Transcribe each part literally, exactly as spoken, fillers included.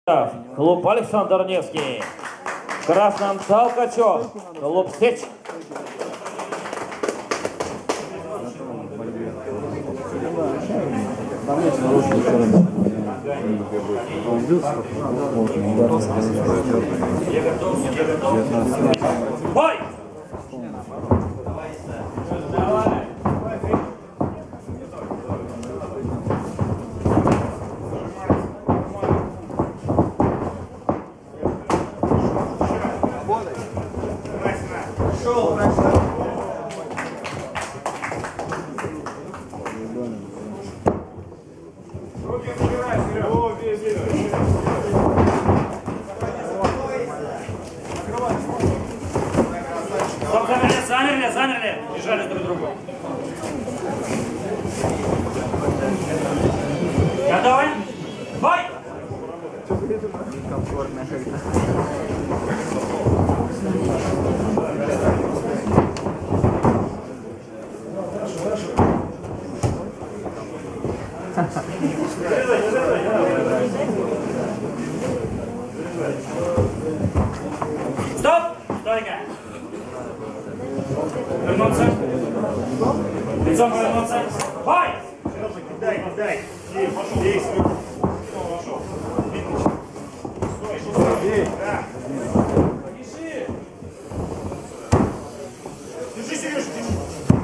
Клуб Александр Невский. В красном Толкачев. Клуб Сечь. Бой! Стоп, замерли, замерли, замерли, бежали друг к другу. Готовы? Бой! Стоп! Стойка! Вернуться. Лицом повернуться. Бой! Кидай, кидай. Здесь. Пошел. Стой. Да. Держи. Держи, Сережа, держи.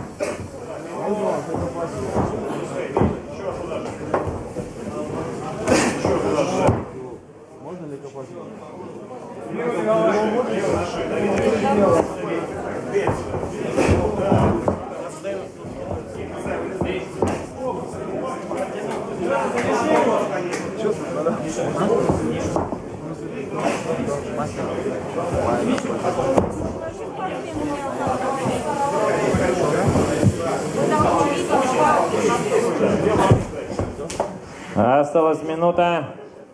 Еще туда же. Еще туда же. Можно ли копать? Левый на шею. Давид. Да. Осталась минута.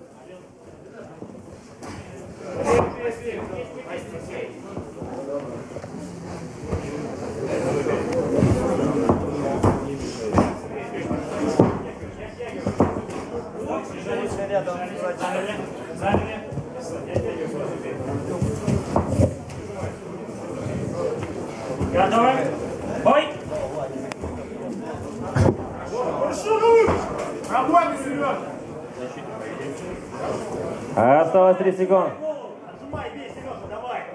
Готовы? Бой! Работай, Сережа! Осталось три секунды. Нажимай, бей, Сережа, давай!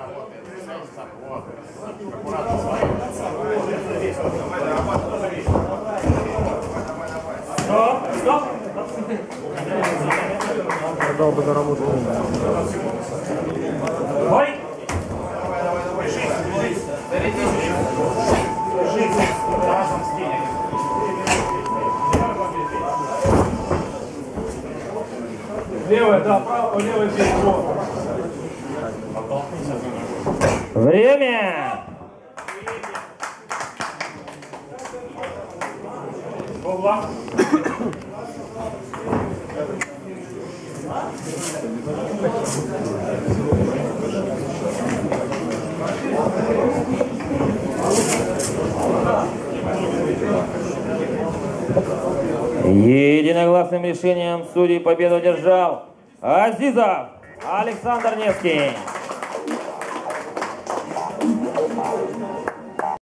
Стоп, стоп! Дал бы доработку. Бой! Левая, да, право, левая, здесь, вот. Время! Богла. Единогласным решением судей победу одержал Азизов Александр Невский.